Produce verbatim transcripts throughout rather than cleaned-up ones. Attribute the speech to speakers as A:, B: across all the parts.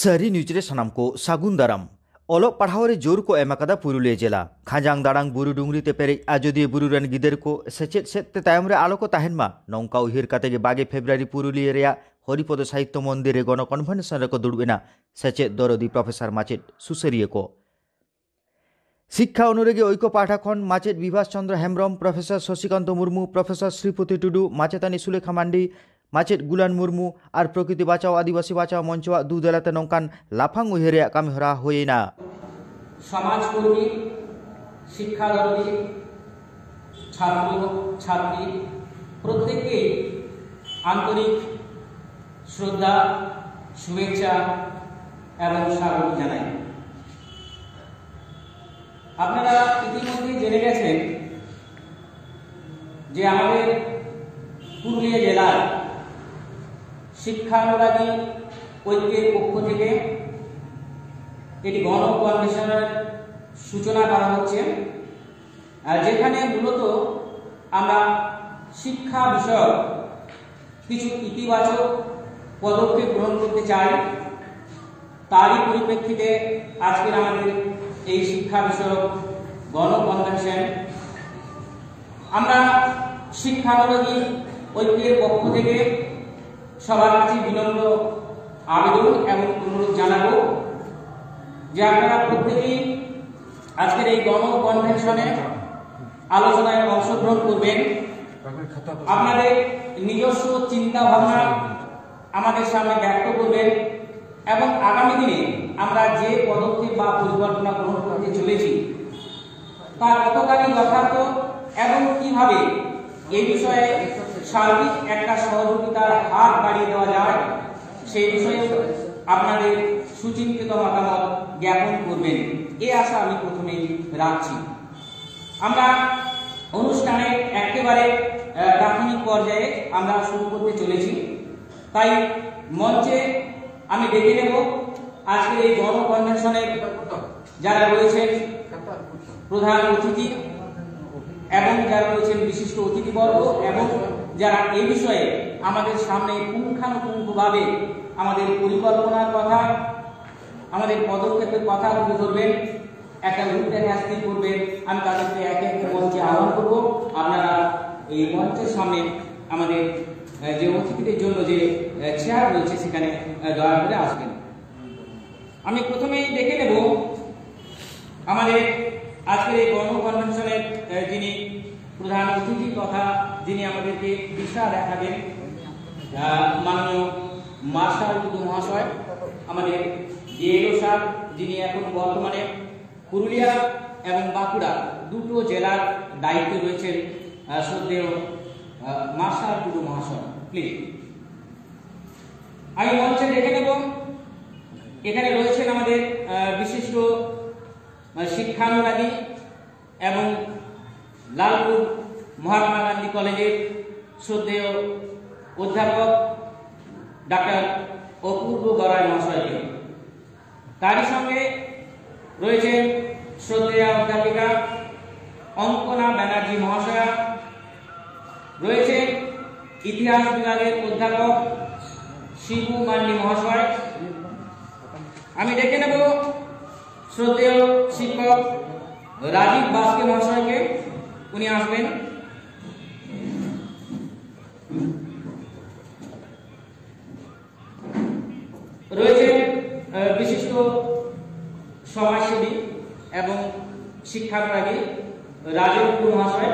A: सारी न्यूजरे सानाम को सागुन दाराम ओलो पढ़ाओ जोर को एमाकादा पुरुलिया जिला खाजांग दाड़ांग बुरु डुंगरी ते पेरे आजोदिया बुरु रन गिदर को सेचेत सेते तायम रे आलो को ताहेनमा नौका उहिर काते गे बागे फेब्रुआरी पुरुलिया रेया हरिपद साहित्य मंदिर गण कन्भेनशन को दुड़बेना सेचेत दरदी प्रोफेसर माचेत सुसरिये को शिक्षा अनुरागी ऐक्य पाठाखंड माचेत विभास चंद्र हेम्ब्रम प्रोफेसर शशिकांत मुर्मू प्रोफेसर श्रीपति टुडू माचेतानी सुलेखा मांडी माचेत गुलान मुर्मू और प्रकृति बाँचाओ आदिवासी बाँचाओ मंचवा दुदेलाते नौकान लाफांग उहिरे कामिहरा होयेना
B: समाजकर्मी शिक्षादरदी छात्र छात्री प्रत्येकके आंतरिक श्रद्धा शुभेच्छा एवं स्वागत जानाई। আপনারা ইতিমধ্যে জেনে গেছেন যে আমাদের পুরুলিয়া জেলার শিক্ষানুরাগী ঐক্যের পক্ষ থেকে এটি গণ কনভেনশনের সূচনা করা হচ্ছে, যেখানে মূলত আমরা শিক্ষা বিষয়ক কিছু ইতিবাচক পদক্ষেপ গ্রহণ করতে চাই। তারই পরিপ্রেক্ষিতে আজকের আমাদের এই শিক্ষা বিষয়ক গণ কনভেনশন। আমরা শিক্ষানুরাগী ঐক্যের পক্ষ থেকে সবার কাছে বিনম্র আবেদন এবং অনুরোধ জানাবো যে আপনারা প্রত্যেকেই আজকের এই গণ কনভেনশনে আলোচনায় অংশগ্রহণ করবেন। আপনাদের নিজস্ব চিন্তা ভাবনা আমাদের সামনে ব্যক্ত করবেন এবং আগামী দিনে আমরা যে পদক্ষেপ বা পরিকল্পনা গ্রহণ করতে চলেছি তা কতখানি যথার্থ এবং কিভাবে এই বিষয়ে সার্বিক একটা সহযোগিতার হাত বাড়িয়ে দেওয়া যায় সেই বিষয়ে আপনাদের সুচিন্তিত মতামত জ্ঞাপন করবেন, এই আশা আমি প্রথমেই রাখছি। আমরা অনুষ্ঠানের একেবারে প্রাথমিক পর্যায়ে আমরা শুরু করতে চলেছি, তাই মঞ্চে আমি ডেকে নেব আজকের এই গণ কনভেনশনের যারা রয়েছেন প্রধান অতিথি এবং যারা রয়েছেন বিশিষ্ট অতিথিবর্গ এবং যারা এই বিষয়ে আমাদের সামনে পুঙ্খানুপুঙ্খভাবে আমাদের পরিকল্পনার কথা আমাদের পদক্ষেপের কথা তুলে ধরবেন, একটা রূপরেখা স্থির করবেন। আমি তাদেরকে একে একে মঞ্চে আহ্বান করব। আপনারা এই মঞ্চের সামনে আমাদের যে অতিথিদের জন্য যে চেয়ার রয়েছে সেখানে দয়া করে আসবেন। আমি প্রথমেই দেখে নেব আমাদের আজকের এই গণ কনভেনশনের যিনি প্রধান অতিথি তথা যিনি আমাদেরকে দিশা দেখাবেন মাননীয় মার্শাল টুডু মহাশয়, আমাদের ডিএলও স্যার যিনি এখন বর্তমানে পুরুলিয়া এবং বাঁকুড়া দুটো জেলার দায়িত্বে রয়েছেন শ্রদ্ধেয় মার্শাল টুডু মহাশয়, প্লিজ। আমি মঞ্চে দেখে নেব এখানে রয়েছেন আমাদের বিশিষ্ট শিক্ষানুরাগী এবং লালপুর মহাত্মা গান্ধী কলেজের শ্রদ্ধেয় অধ্যাপক ডাক্তার অপূর্ব গড়াই মহাশয়কে। তারই সঙ্গে রয়েছেন শ্রদ্ধেয়া অধ্যাপিকা অঙ্কনা ব্যানার্জি মহাশয়া, রয়েছেন ইতিহাস বিভাগের অধ্যাপক শিবু মান্ডি মহাশয়। আমি ডেকে নেব শ্রদ্ধেয় শিক্ষক রাজীব বাস্কে মহাশয়কে, উনি আসবেন। রয়েছেন বিশিষ্ট সমাজসেবী এবং শিক্ষানুরাগী রাজেন্দ্র মহাশয়।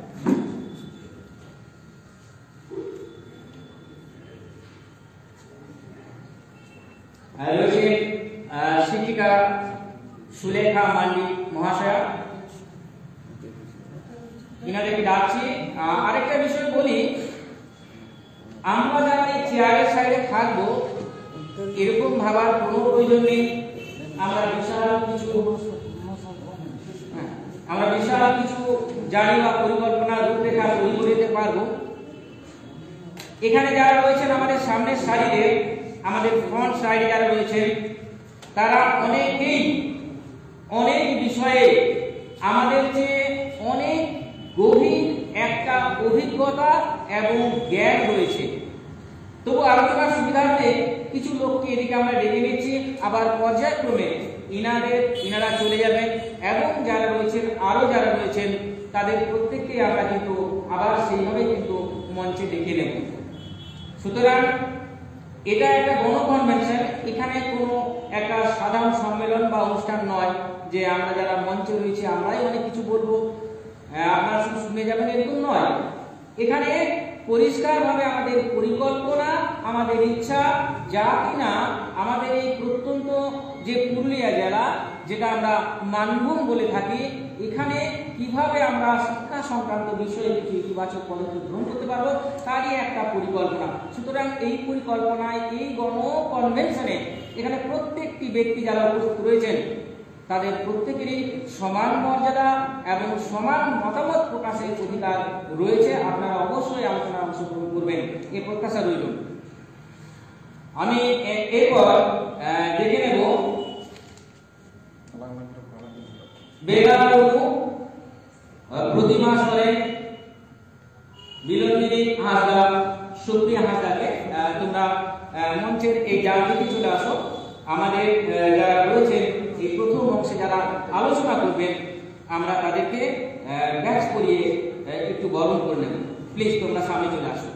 B: রয়েছেন শিক্ষিকা সুলেখা মান্ডি মহাশয়া, ইনাদেরকে ডাকছি। আরেকটা বিষয় বলি, আমরা যারা এই চেয়ারের সাইডে থাকবো এরকম ভাবার কোনো প্রয়োজন নেই। আমরা বিশাল কিছু আমরা বিশাল কিছু জানি বা পরিকল্পনা রূপরেখা তৈরি করে দিতে পারবো। এখানে যারা রয়েছেন আমাদের সামনের সারিতে, আমাদের ফ্রন্ট সাইডে যারা রয়েছেন তারা অনেকেই অনেক বিষয়ে আমাদের চেয়ে অনেক গভীর একটা অভিজ্ঞতা এবং জ্ঞান রয়েছে। তবু আলোচনার সুবিধার্থে কিছু লোককে এদিকে আমরা ডেকে নিচ্ছি, আবার পর্যায়ক্রমে ইনাদের ইনারা চলে যাবেন এবং যারা রয়েছেন আরো যারা রয়েছেন তাদের প্রত্যেককে আমরা কিন্তু আবার সেইভাবে কিন্তু মঞ্চে ডেকে নেব। সুতরাং এটা একটা গণকনভেনশন, এখানে কোনো একটা সাধারণ সম্মেলন বা অনুষ্ঠান নয় যে আমরা যারা মঞ্চে রয়েছে আমরাই অনেক কিছু বলবো, আপনারা শুধু শুনে যাবেন এরকম নয়। এখানে পরিষ্কারভাবে আমাদের পরিকল্পনা, আমাদের ইচ্ছা যা কিনা আমাদের এই প্রত্যন্ত যে পুরুলিয়া জেলা, যেটা আমরা মানভূম বলে থাকি, এখানে কিভাবে আমরা শিক্ষা সংক্রান্ত বিষয়ে কিছু ইতিবাচক পদক্ষেপ গ্রহণ করতে পারবো তারই একটা পরিকল্পনা। সুতরাং এই পরিকল্পনায়, এই গণ কনভেনশনে এখানে প্রত্যেকটি ব্যক্তি যারা উপস্থিত রয়েছেন তাদের প্রত্যেকেরই সমান মর্যাদা এবং সমান মতামত প্রকাশের অধিকার রয়েছে। আপনারা অবশ্যই আলোচনায় অংশগ্রহণ করবেন, এই প্রত্যাশা রইল। আমি এরপর দেখে নেব বেলাবু, প্রতিমা সরেন, বিলন্দিনী হাসদা, সুপ্রিয়া হাসদাকে তোমরা মঞ্চের এই জায়গাতে চলে আসো। আমাদের যারা রয়েছে এই প্রথম অংশে যারা আলোচনা করবেন আমরা তাদেরকে ব্যাচ করিয়ে একটু বরণ করে নেব। প্লিজ তোমরা সামনে চলে আসো।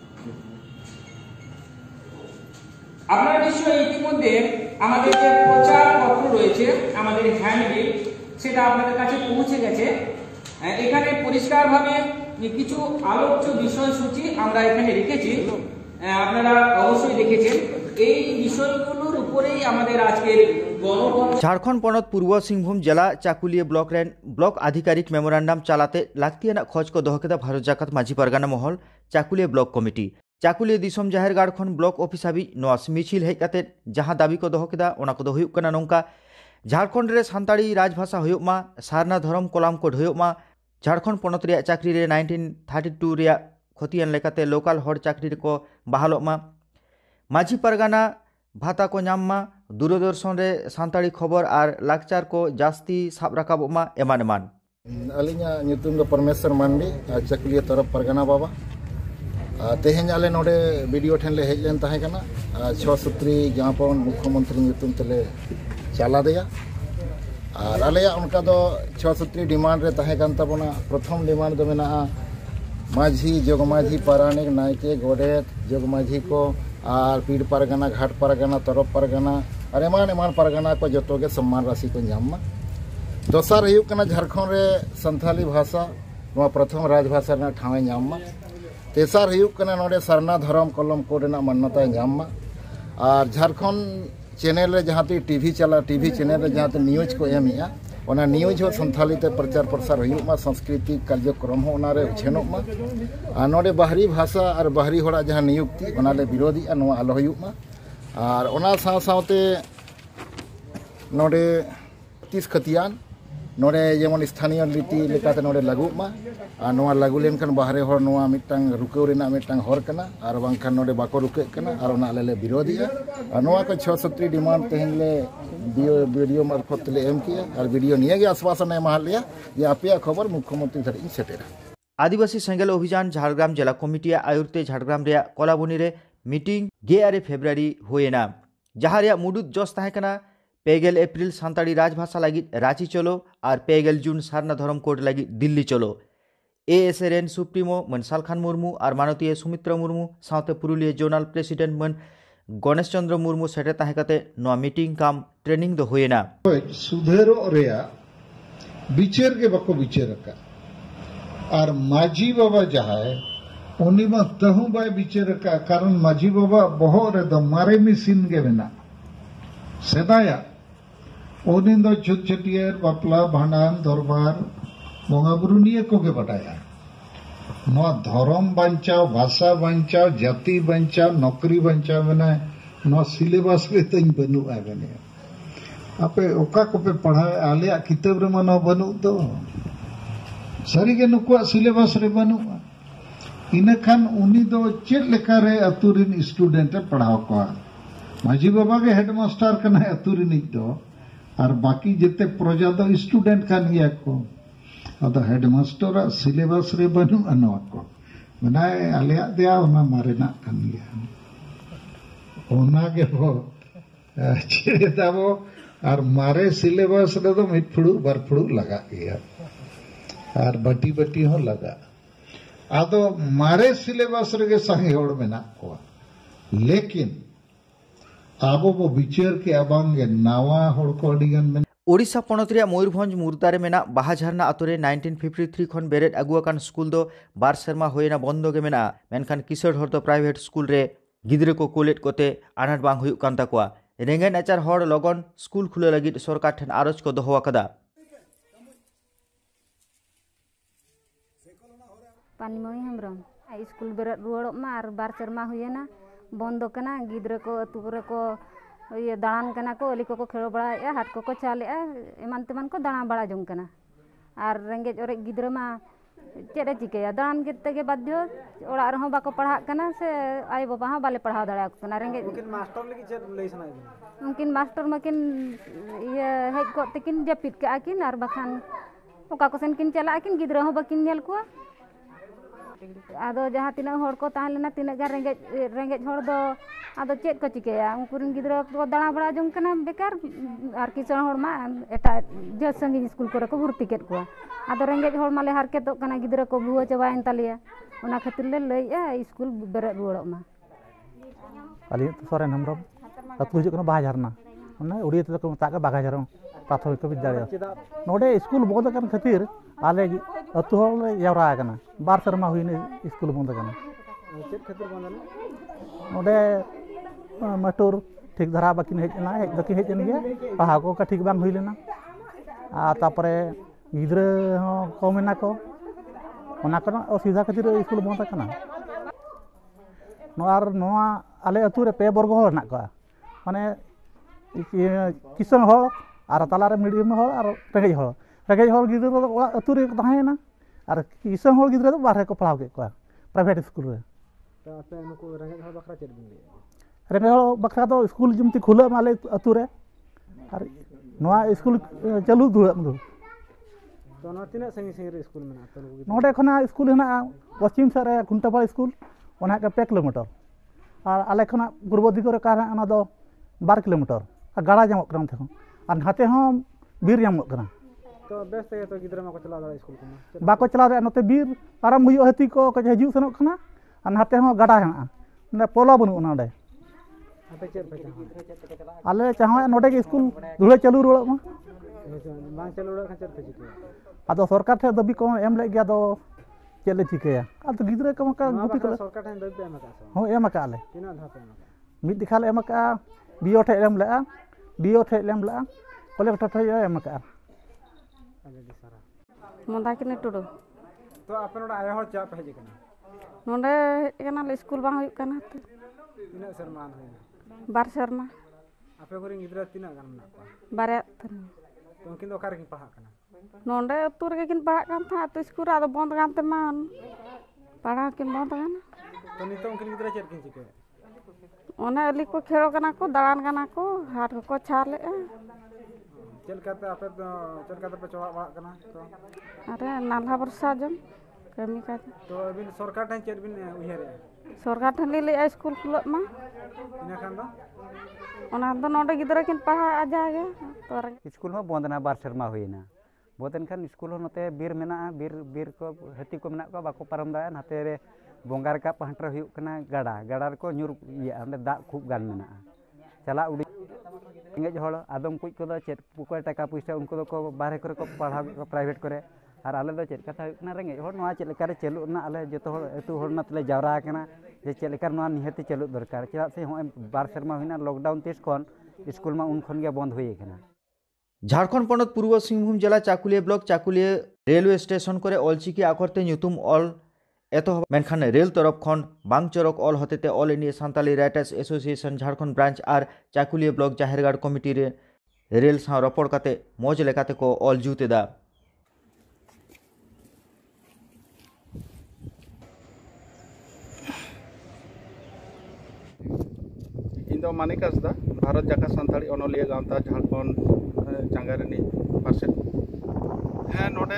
B: আপনারা নিশ্চয়ই ইতিমধ্যে আমাদের যে প্রচার পত্র রয়েছে, আমাদের হ্যান্ডবিল, সেটা আপনাদের কাছে পৌঁছে গেছে। এখানে পরিষ্কারভাবে কিছু আলোচ্য বিষয়সূচি আমরা এখানে রেখেছি, আপনারা অবশ্যই দেখেছেন। এই বিষয়গুলোর উপরেই আমাদের আজকের
A: झारखंड पनत पूर्व सिंहभूम जिला चाकुलिया ब्लॉक रेन ब्लॉक आधिकारिक मेमोरेंडम चलाते लाक्तियाना खोज को दोह केदा भारत जाकात माझी परगाना महल चाकुलिया ब्लॉक कमिटी चाकुलिया दिसम जाहेरगाड़ खन ब्लॉक ऑफिस हाबी नोआस मिचिल हेज काते जहां दाबी को दोह केदा ओना को दो हुयुग कना नोंका झारखंड रे सान्ताड़ी राजभाषा हुयुग मा, सारना धर्म कलाम कोड हुयुग मा, झारखंड पनत रे चाकरी रे नाइनटीन थार्टी टू रे खतियान लेकाते लोकल हर चाकरी को बहालोग मा, माझी परगाना भाता को नाम मा, दूरदर्शन रे सान्ताड़ी खबर और लाकचार को जास्ती साब राकाबोग मा, एमान एमान।
C: अलिंगा ᱧᱩᱛᱩᱢ ᱫᱚ ᱯᱚᱨᱢᱮᱥᱚᱨ ᱢᱟᱱᱰᱤ ᱪᱟᱠᱩᱞᱤᱭᱟ ᱛᱚᱨᱚᱯ ᱯᱟᱨᱜᱟᱱᱟ ᱵᱟᱵᱟ ᱛᱮᱦᱮᱧ ᱟᱞᱮ ᱱᱚᱰᱮ ᱵᱤᱰᱤᱭᱳ ᱴᱷᱮᱱ ᱞᱮ ᱦᱮᱡ ᱞᱮᱱ ᱛᱟᱦᱮᱸ ᱠᱟᱱᱟ ᱪᱷᱚ ᱥᱩᱛᱨᱤ ᱡᱟᱦᱟᱸᱯᱚᱱ ᱢᱩᱠᱷᱭᱚᱢᱚᱱᱛᱨᱤ ᱧᱩᱛᱩᱢ ᱛᱮᱞᱮ ᱪᱟᱞᱟᱫᱮᱭᱟ ᱟᱨ ᱟᱞᱮᱭᱟᱜ ᱚᱱᱠᱟ ᱫᱚ ᱪᱷᱚ ᱥᱩᱛᱨᱤ ᱰᱤᱢᱟন্ᱰ ᱨᱮ ᱛᱟᱦᱮᱸ ᱠᱟᱱ ᱛᱟᱵᱚᱱᱟ। ᱯᱨᱚᱛᱷᱚᱢ ᱰᱤᱢᱟন্ᱰ ᱫᱚ ᱢᱮᱱᱟᱜᱼᱟ ᱢᱟᱹᱡᱷᱤ ᱡᱚᱜᱽᱢᱟᱹᱡᱷᱤ ᱯᱟᱨᱟᱱᱤᱠ ᱱᱟᱭᱠᱮ ᱜᱚᱰᱮᱛ ᱡᱚᱜᱽᱢᱟᱹᱡᱷᱤ ᱠᱚ और पीड़ पारगाना घाट पारगाना तरफ पारगाना और एमान एमान पारगाना को जो के सम्मान राशि को नामा। दोसार हुयुग कना झारखंड रे संथाली भाषा नवा प्रथम राजभाषा ना ठावे नामा। तेसार हुयुग कना नोडे सरना धर्म कलम कोड ना मान्यता नामा। और झारखंड चैनल रे जहाँ ती टीवी चला टीवी चैनल रे जहाँ न्यूज को एमिया ओना न्यूज हो संथाली ते प्रचार प्रसार हुयुग मा, सांस्कृतिक कार्यक्रम हो ओना रे उछेनोग मा। और नोडे बाहरी भाषा और बाहरी होड़ा जहाँ नियुक्ति ओनाले विरोधी नोआ आलो हुयुग मा। और ओना साव सावते नोडे तीस खतियान नोडे जेमन स्थानीय रीति लेकाते नोडे लागू मा। और नोआ लागू लेनखान बाहरे होड़ नोआ मिटांग रुकेव रेना मिटांग होर कना और बांखान नोडे बाको रुके कना और ओना आलेले विरोधी और नोआ को छह सत्री डिमांड तेहन ले वीडियो मार्फत ले एम किया और वीडियो निये गे आश्वासन एमा लिया जे आपेया खबर मुख्यमंत्री धरि सेटेरा।
A: आदिवासी सेंगेल अभियान झारग्राम जिला कमिटी आयुरते झारग्राम रे कलाबनी रे मीटिंग गेआरे फेब्रुआरी हुएना जहाँ रे मुडुद जस ताहेकना पेगेल एप्रिल सान्ताड़ी राजभाषा लगी रांची चलो और पेगेल जून सारना धर्म कोड लगी दिल्ली चलो। एएसएन सुप्रीमो मन सालखान मुर्मू और मानतीय सुमित्रा मुर्मू साथे पुरुलिया जोनल प्रेसिडेंट मन गणेश चंद्र मुर्मू सेटे ताहेकाते नोआ मीटिंग काम ट्रेनिंग दो हुएना।
D: सुधेरो रेया बिचेर के बको बिचेर का और माझी बाबा जहाँ उन्हीं में तहु बाय बिचेर का कारण माझी बाबा बहुत रे दो मारे मिसिन के बिना सेदाया उन्हीं दो छुट छुटियर बापला भांडान दरबार बोंगा बुरु निये को के बताया नवा धर्म बंचाओ भाषा बंचाओ जाति बंचाओ नौकरी बंचाओ बना नवा सिलेबस के तंग बनू आ बने आपे ओका को पे पढ़ा आले किताब रे मनो बनू तो सारी के नुकुआ सिलेबस रे बनू इने खान उनी दो चेक लेका रे अतुरिन स्टूडेंट पढ़ाओ को माझी बाबा के हेडमास्टर कना अतुरिन दो और बाकी जेते प्रजा दो स्टूडेंट खान गया को अदा हेडमास्टर सिलेबस रे बनू अनवा को बनाए आले दिया ओना मारे ना खान गया ओना के बो छेड़े दाबो और मारे सिलेबस रे तो मिट फुड़ू बार फुड़ू लगा गया और बटी बटी हो लगा आदो मारे सिलेबस रे सही होड़ में ना को लेकिन आबो बो विचार के अबांगे नावा होड़ को अडिगन में
A: ओडिशा पनत रे मयूरभंज मुरदारे मेना बाहा झरना आतुरे नाइनटीन फिफ्टी थ्री खन बेरेट अगुआकान स्कूल दो बार सेरमा होयना बंद गे मेना मेनखान किशोर हर दो प्राइवेट स्कूल रे गिद्रे को कोलेट कोते आनाट बांग हुयुक कान ताकुआ रेंगे नाचार हर लगन स्कूल खुले लगित सरकार ठेन आरज को दोहो आकादा
E: पानीमणि हेम्ब्रम स्कूल बेरेट रुवाड़ो मा आर बार सेरमा हुयना बंद कना गिद्रे को अतु करे को ये दाड़ान कना को अली को को खेल बड़ा हाट को को चाले एमान तेमान को दाड़ा बड़ा जों कना और रेंगेज ओरे गिद्रे मा चेड़े चिकेया दाड़ान के तेगे बाध्य ओड़ा रहो बाको पढ़ा कना से आई बाबा हा बाले पढ़ा दाड़ा कना रेंगेज उनकिन मास्टर लगी चेड लई सनाय उनकिन मास्टर मकिन ये हेज को तकिन जपित के आकिन आर बखान ओका को सेन किन चला आकिन गिद्रे हो बकिन नेल को आदो जहाँ तीना होड़ को ताहलेना तीना गा रेंगेज रेंगेज होड़ दो आदो चेड को चिकेया उनकुरिन गिद्रा को दाड़ा बड़ा जों कना बेकार आर किसान होड़ मा एटा जे संगी स्कूल करे को भर्ती केत को आदो रेंगेज होड़ माले हारकेतो कना गिद्रा को बुआ चबायन तालिया ओना खातिर ले लइया स्कूल बेरे रुवाड़ो मा
F: अली सोरेन हमरो अतु हिजुक कना बाहा झरना ओना उड़िया ते को मता बागा झरना प्राथमिक विद्यालय नोडे स्कूल बंद करन खातिर आले अतु होड़ यावरा कना बार शर्मा हुईने स्कूल बंद कना चेक खातिर बंद नोडे मटूर ठीक धरा बाकिन हेजना हेज दकी हेजन गया पढ़ा को का ठीक बांग हुई लेना आ तापरे गिद्रे हो को मेना को ओना कना असुविधा खातिर स्कूल बंद कना नो आर नोआ आले अतु रे पे वर्ग हो ना को माने किसान हो आर तालारे मीडियम हो आर रेंगेज हो रेंगेज हो गिद्रे तो अतु रे ताहेना और किसान हो गिद्रे तो बाहर को पढ़ाव के को प्राइवेट स्कूल रे तो आपे नुको रेंगेज हो बखरा चेड बिन रेंगेज हो बखरा तो स्कूल जमती खुला माले अतु रे और नोआ स्कूल चालू दुआ मदु तो ना तिना संगी संगी स्कूल में ना नोडे खना स्कूल हेना पश्चिम सर रे कुंटापाड़ स्कूल ओना के पे किलोमीटर और आले खना पूर्व दिग रे का ना दो बार किलोमीटर और गाड़ा जामक कना थे और हाते हो बीर जामक कना तो बेस ते तो गिद्रा मा को चला दा स्कूल को बाको चला रे नते बीर पारम हुयो हती को के हजू सनक खना और हाते हो गाड़ा हेना ने पोलो बनु ओना दे आपे चेर पे चाहा आले चाहा नोडे के स्कूल दुळे चालू रोड़ मा बांग चालू रोड़ खचर पे चिके आदो सरकार ठे दबी को एम ले गया दो चले चिकेया आदो गिद्रा को का गुपी को सरकार ठे दबी एम का हो एम का आले तिना धापे एम का मिद दिखाले एम का बीओ ठे एम ले बीओ ठे एम ले कलेक्टर ठे एम का
E: मंदाकिनी टुडू
F: तो आपन नोडा आय हर चा पे हेज कना
E: नोडे एना स्कूल बांग हुई कना
F: तिना शर्मान होइना
E: बार शर्मा
F: आपे गोरी गिद्रा तिना गान ना
E: बारे
F: तो उनकिन दो कार किन पढ़ा कना
E: नोडे अतु रे किन पढ़ा कान था तो स्कूल आदो बंद गान ते मान पढ़ा किन बंद गान
F: तो नितो उनकिन गिद्रा चेर किन चिके
E: ओना अली को खेलो कना को दाड़ान कना को हाट को छाले
F: चल करते आपे तो चल करते पे चवा बड़ा कना तो
E: अरे नाला वर्षा जम कमी का
F: तो अबिन सरकार ठन चेर बिन उहेरे
E: सरकार ठन ले स्कूल खुल मा
F: इना खान दो
E: ओना दो नोडे गिद्रा किन पढ़ा आ जागे तो
G: स्कूल में बंद ना बार शर्मा हुईना बंद खान स्कूल नते बीर मेना बीर बीर को हती को मेना को बाको पारम दा नाते रे बोंगार का पहंटर हुई कना गाड़ा गाड़ा को ᱧᱩᱨ ये दा खूब गान मेना चला उड़ी इंगेज होड़ आदम कुछ को चेत पुको टाका पैसा उनको को बाहर करे को पढ़ा प्राइवेट करे और आले दो चेत कथा हुई कना रेंगे होड़ नोआ चेत लेका रे चलु ना आले जतो होड़ एतु होड़ ना तले जावरा कना जे चेत लेका नोआ निहति चलु दरकार चला से हो बार शर्मा हुईना लॉकडाउन तीस कोन स्कूल में उन खन के बंद हुई कना
A: झारखंड पनत पूर्व सिंहभूम जिला Chakulia block Chakulia railway station करे ऑलचिकी आखरते ᱧᱩᱛᱩᱢ ऑल एतो मेनखान रेल तरफ खन बांग चरक ऑल हतेते all India Santali writers association Jharkhand branch और चाकुलिया ब्लॉक जाहेरगाड़ कमिटी रे रेल सा रपड़ काते मौज लेकाते को ऑल जुतेदा
H: इन मानिक हांसदा भारत जाका सान्ताली अनलिया गांवता झारखंड चांगारनी पासे हाँ नोडे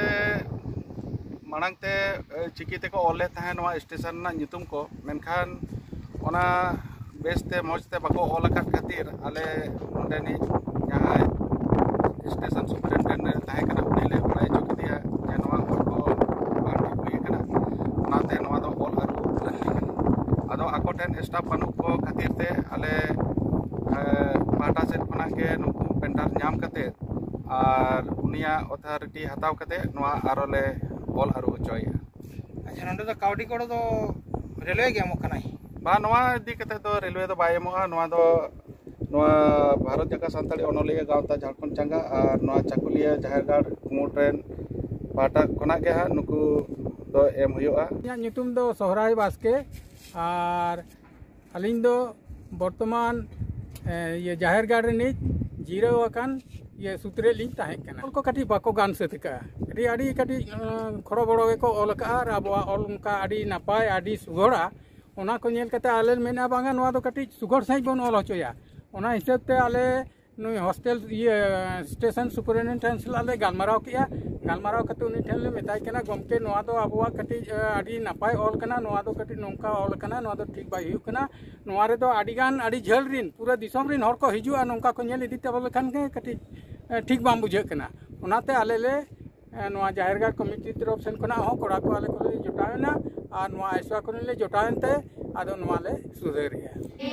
H: मांगते चिकी ते को ऑले तहे नवा स्टेशन ना ᱧᱩᱛᱩᱢ को मेनखान ओना बेसते मजते बाको ऑल अकात खातिर आले नोंडेनी जहां स्टेशन सुपरिटेंडेंट ताहे कना उनी ले बड़ाई जो किया जे नवा हर को बांडी हुई कना नाते नवा दो ऑल आरु लागी कना आदो आकोटेन स्टाफ बानु को खातिर ते आले पाटा सेट खना के नुकु पेंटर नाम कते और उनिया अथॉरिटी हताव कते नवा आरोले ऑल आरु होचोया।
B: अच्छा नोंडे तो काउडी कोड़ो तो रेलवे के एमो कनाई
H: बा नवा दी कते तो रेलवे तो बाय एमोगा नवा दो नवा भारत जका सानताड़ी अनोलिया गांवता झारखंड चंगा और नवा चाकुलिया जाहेरगाड़ कुमू ट्रेन पाटा खना के हा नुकु दो एम हुयोआ।
I: इᱧᱟᱹᱜ ᱧᱩᱛᱩᱢ ᱫᱚ ᱥᱚᱦᱨᱟᱭ ᱵᱟᱥᱠᱮ ᱟᱨ ᱟᱹᱞᱤᱧ ᱫᱚ ᱵᱚᱨᱛᱚᱢᱟᱱ ᱤᱭᱟᱹ ᱡᱟᱦᱮᱨᱜᱟᱲ ᱨᱤᱱᱤᱡ ᱡᱤᱨᱟᱹᱣ ᱟᱠᱟᱱ ᱤᱭᱟᱹ ᱥᱩᱛᱨᱮ ᱞᱤᱧ ᱛᱟᱦᱮᱸ ᱠᱟᱱᱟ᱾ ᱚᱞ ᱠᱚ ᱠᱟᱹᱴᱤᱡ ᱵᱟᱠᱚ ᱜᱟᱱ ᱥᱟᱹᱛ ᱠᱟᱜᱼᱟ, ᱠᱟᱹᱴᱤᱡ ᱟᱹᱰᱤ ᱠᱟᱹᱴᱤᱡ ᱠᱷᱚᱲᱚ ᱵᱚᱲᱚ ᱜᱮᱠᱚ ᱚᱞ ᱠᱟᱜᱼᱟ ᱟᱨ ᱟᱵᱚᱣᱟᱜ ᱚᱞ ᱚᱱᱠᱟ ᱟᱹᱰᱤ ᱱᱟᱯᱟᱭ ᱟᱹᱰᱤ ᱥᱩᱜᱷᱚᱲᱟ ᱚᱱᱟ ᱠᱚ ᱧᱮᱞ ᱠᱟᱛᱮ ᱟᱞᱮ ᱢᱮᱱᱟ ᱵᱟᱝᱟ ᱱᱚᱣᱟ ᱫᱚ ᱠᱟᱹᱴᱤᱡ ᱥᱩᱜᱷᱚᱲ ᱥᱟᱺᱦᱤᱡ ᱵᱚᱱ ᱚᱞ ᱦᱚᱪᱚᱭᱟ। ᱚᱱᱟ ᱦᱤᱥᱟᱹᱵ ᱛᱮ ᱟᱞᱮ ᱱᱩᱭ ᱦᱚᱥᱴᱮᱞ ᱤᱭᱟᱹ ᱥᱴᱮᱥᱚᱱ ᱥᱩᱯᱟᱨᱤᱱᱴᱮᱱᱰᱮᱱᱴ ᱥᱟᱞᱟᱜ ᱞᱮ ᱜᱟᱞᱢᱟᱨᱟᱣ ᱠᱮᱜᱼᱟ। ᱜᱟᱞᱢᱟᱨᱟᱣ ᱠᱟᱛᱮ ᱩᱱᱤ ᱴᱷᱮᱱ ᱞᱮ ᱢᱮᱛᱟᱭ ᱠᱟᱱᱟ ᱜᱚᱢᱠᱮ ᱱᱚᱣᱟ ᱫᱚ ᱟᱵᱚᱣᱟᱜ ᱠᱟᱹᱴᱤᱡ ᱟᱹᱰᱤ ᱱᱟᱯᱟᱭ ᱚᱞ ᱠᱟᱱᱟ, ᱱᱚᱣᱟ ᱫᱚ ᱠᱟᱹᱴᱤᱡ ᱱᱚᱝᱠᱟ ᱚᱞ ᱠᱟᱱᱟ, ᱱᱚᱣᱟ ᱫᱚ ᱴᱷᱤᱠ ᱵᱟᱭ ᱦᱩᱭᱩᱜ ᱠᱟᱱᱟ। ᱱᱚᱣᱟ ᱨᱮᱫᱚ ᱟᱹᱰᱤ ᱜᱟᱱ ᱟᱹᱰᱤ ᱡᱷᱟᱹᱞ ᱨᱤᱱ ᱯᱩᱨᱟᱹ ᱫᱤᱥᱚᱢ ᱨᱤᱱ ᱦᱚᱲ ᱠᱚ ᱦᱤᱡᱩᱜᱼᱟ, ᱱᱚᱝᱠᱟ ᱠᱚ ᱧᱮᱞ ᱤᱫᱤ ᱛᱟᱵᱚ ᱞᱮᱠᱷᱟᱱ ᱜᱮ ᱠᱟᱹᱴᱤᱡ ᱴᱷᱤक ᱵᱟᱝ ᱵᱩᱡᱷᱟᱹᱜ ᱠᱟᱱᱟ। ᱚᱱᱟᱛᱮ ᱟᱞᱮ ᱞᱮ ᱱᱚᱣᱟ ᱡᱟᱦᱮᱨᱜᱟᱲ ᱠᱚᱢᱤᱴᱤ ᱛᱚᱨᱚᱯ ᱥᱮᱱ ᱠᱷᱚᱱᱟᱜ ᱦᱚᱸ ᱠᱚᱲᱟ ᱠᱚ ᱟᱞᱮ ᱠᱚᱞᱮ ᱡᱚᱴᱟᱣᱮᱱᱟ ᱟᱨ ᱱᱚᱣᱟ ᱟᱭᱥᱟ ᱠᱚᱨᱮ ᱞᱮ ᱡᱚᱴᱟᱣᱮᱱ ᱛᱮ ᱟᱫᱚ ᱱᱚᱣᱟ ᱞᱮ ᱥᱩᱫᱷᱟᱹᱨᱮᱜᱼᱟ।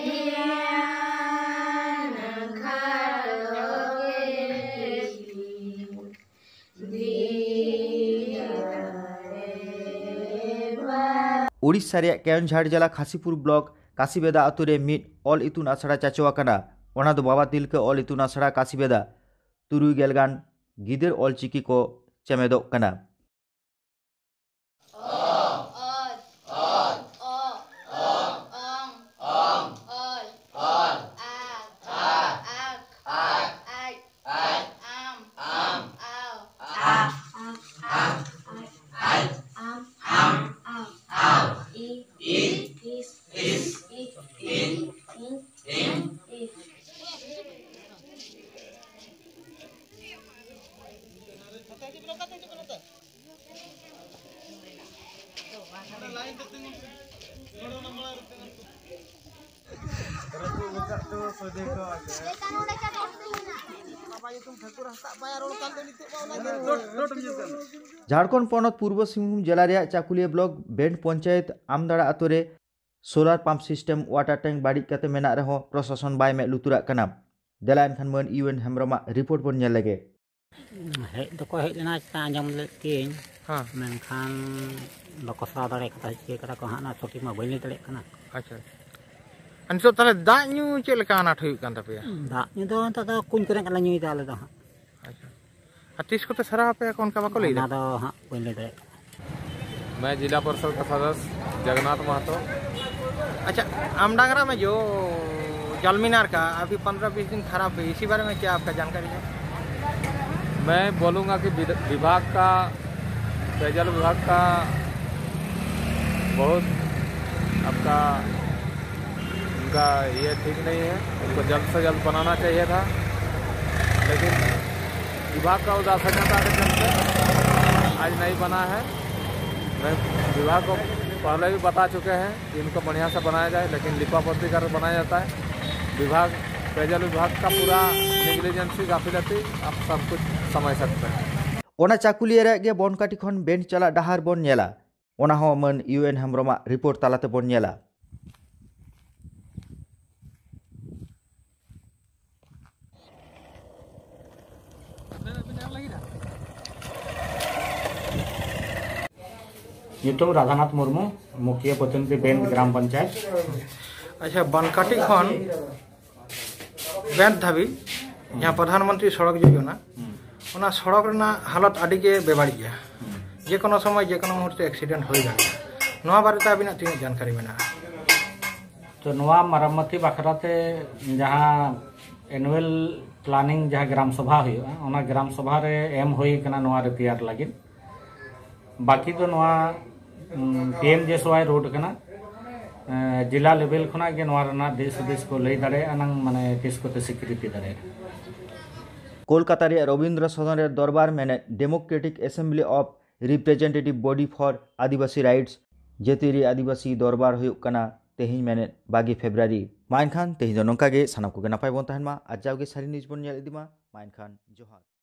A: उड़ीसा रे केओनझाड़ जिला खासीपुर ब्लॉक काशीबेदा आतु रे मिड ऑल इतुन आसड़ा चाचो आकना ओना दो बाबा तिलके ऑल इतुन आसड़ा काशीबेदा तुरुई गेलगान गिदर ऑल चिकी को चमेदो कना। झारखंड पनत पूर्व सिंहभूम जिला रे चाकुलिया ब्लॉक बेंड पंचायत आमदाड़ा आतु रे solar pump system water tank बाड़ी कते मेना रहो प्रशासन बाय मे लुतुरा कना। देला एनखान मन यूएन हेमब्रमा रिपोर्ट बन नेल लगे।
J: हेज दको हेज लेना आंजम लेकिन हां मेनखान बको सा दाड़े कता चे करा को हाना छोटी मा बइले दड़े कना।
B: अच्छा अनसो तले दाग न्यू चे लेका आनाट हुई कान तपे
J: दाग न्यू दो त दा कुन करे कला न्यू दाले दो।
B: अच्छा अतिश को तो सरा पे कौन का बको ले
J: ना दो हां बइले दड़े।
K: मैं जिला परिषद का सदस्य जगन्नाथ महतो।
B: अच्छा आमडांगरा में जो जल मीनार का अभी पंद्रह बीस दिन खराब हुई, इसी बारे में क्या आपका जानकारी है?
K: मैं बोलूँगा कि विभाग का पेयजल विभाग का बहुत आपका उनका ये ठीक नहीं है, उनको जल्द से जल्द बनाना चाहिए था, लेकिन विभाग का उदासीनता के चलते आज नहीं बना है। मैं विभाग को पहले भी बता चुके हैं कि इनको बढ़िया से बनाया जाए, लेकिन लिपापोती कर बनाया जाता है। विभाग पेयजल विभाग का पूरा नेग्लिजेंसी गाफिलती आप सब कुछ समझ सकते हैं।
A: ओना चाकुलिया रे गे बनकाटी खन बेंड चला डाहार बन नेला ओना हो मन यूएन हेमब्रमा रिपोर्ट तालाते बन नेला।
L: ᱧᱩᱛᱩᱢ राधानाथ मुर्मू मुखिया प्रतिनिधि बेंड ग्राम पंचायत।
B: अच्छा बनकाटी खन बेंड धाबी जहाँ प्रधानमंत्री सड़क योजना ओना सड़क रेना हालत आदि के बेबाड़ी गया, जे कोनो समय जे कोनो मुहूर्ते एक्सीडेंट हो जाए नोआ बारे अबिना तीन जानकारी मेना।
L: तो नोआ मरम्मती बखराते जहाँ एनुअल प्लानिंग जहाँ ग्राम सभा हुआ ओना ग्राम सभा रे एम होई कना नोआ रे तैयार लगिन। बाकी तो नोआ पीएम जेएसवाई रोड कना जिला लेवल खना के नोआ रना देश देश को लई दाड़े अनंग माने किस को ते स्वीकृति दाड़े।
A: कोलकाता रे रविंद्र सदन रे दरबार मेने democratic assembly of representative body for Adivasi rights जेतेरी आदिवासी दरबार हुयुग कना तेहिं मेने बागी फेब्रुआरी मा एनखान तेहिं दो नोंका गे सानाम कोगे नापाय बोन ताहेन मा आर जावगे सारी न्यूज बोन नेल इदि मा मा एनखान जोहार।